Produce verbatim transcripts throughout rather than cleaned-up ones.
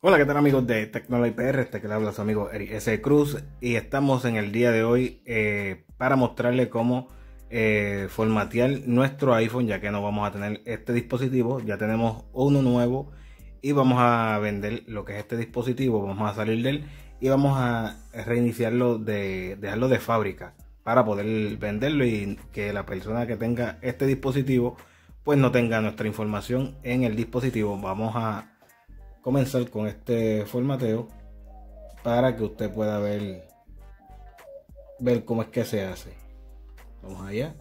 Hola, ¿qué tal amigos de Tecnology P R? Este que le habla su amigo Eric S. Cruz y estamos en el día de hoy eh, para mostrarle cómo eh, formatear nuestro iPhone, ya que no vamos a tener este dispositivo, ya tenemos uno nuevo y vamos a vender lo que es este dispositivo, vamos a salir de él y vamos a reiniciarlo, de dejarlo de fábrica para poder venderlo y que la persona que tenga este dispositivo pues no tenga nuestra información en el dispositivo. Vamos a comenzar con este formateo para que usted pueda ver ver cómo es que se hace. Vamos allá.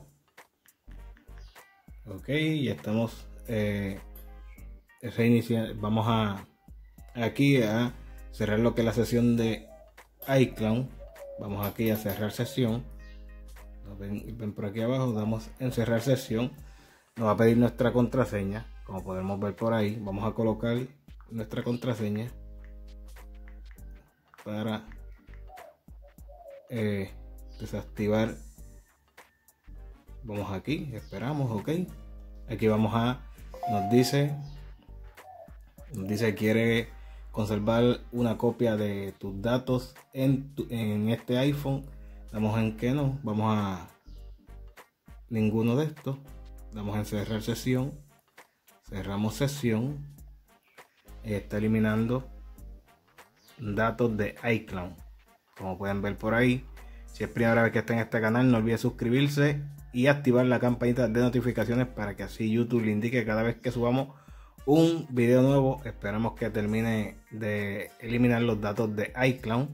Ok, ya estamos eh, reiniciando. Vamos a aquí a cerrar lo que es la sesión de iCloud. Vamos aquí a cerrar sesión. Ven, ven por aquí abajo, damos en cerrar sesión. Nos va a pedir nuestra contraseña, como podemos ver por ahí. Vamos a colocar nuestra contraseña para eh, desactivar. Vamos aquí, esperamos, ok. Aquí vamos a, nos dice, nos dice quiere conservar una copia de tus datos en, tu, en este iPhone. Damos en que no, vamos a ninguno de estos. Damos en cerrar sesión, cerramos sesión. Está eliminando datos de iCloud, como pueden ver por ahí. Si es primera vez que está en este canal, no olvide suscribirse y activar la campanita de notificaciones para que así YouTube le indique cada vez que subamos un video nuevo. Esperamos que termine de eliminar los datos de iCloud.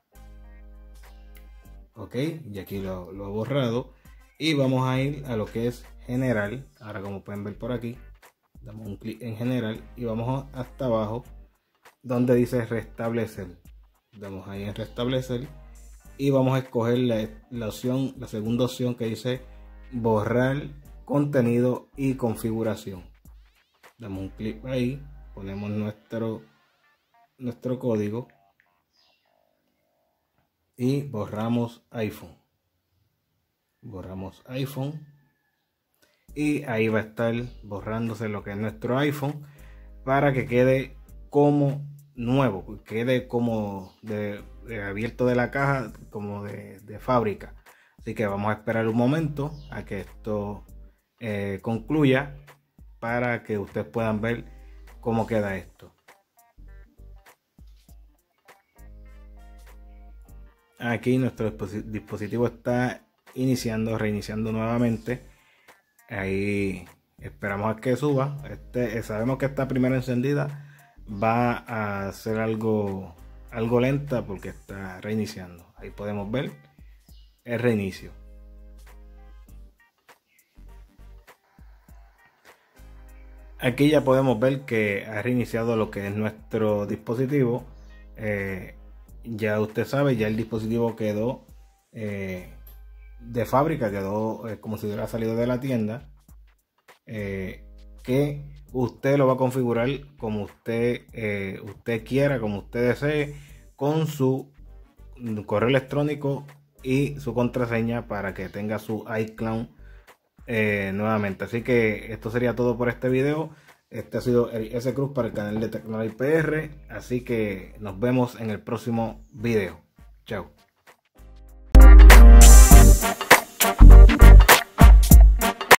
Ok, y aquí lo, lo he borrado y vamos a ir a lo que es general. Ahora, como pueden ver por aquí, damos un clic en general y vamos hasta abajo donde dice restablecer. Damos ahí en restablecer y vamos a escoger la, la opción, la segunda opción que dice borrar contenido y configuración. Damos un clic ahí, ponemos nuestro nuestro código y borramos iPhone. Borramos iPhone. Y ahí va a estar borrándose lo que es nuestro iPhone para que quede como nuevo, quede como de, de abierto de la caja, como de, de fábrica. Así que vamos a esperar un momento a que esto eh, concluya para que ustedes puedan ver cómo queda esto. Aquí nuestro dispositivo está iniciando, reiniciando nuevamente. Ahí esperamos a que suba. Este, sabemos que esta primera encendida va a ser algo, algo lenta porque está reiniciando. Ahí podemos ver el reinicio. Aquí ya podemos ver que ha reiniciado lo que es nuestro dispositivo. Eh, ya usted sabe, ya el dispositivo quedó eh, de fábrica, quedó eh, como si hubiera salido de la tienda, eh, que usted lo va a configurar como usted eh, usted quiera, como usted desee, con su correo electrónico y su contraseña para que tenga su iCloud eh, nuevamente. Así que esto sería todo por este video. Este ha sido Eric S. Cruz para el canal de Tecnology P R, así que nos vemos en el próximo video. Chao.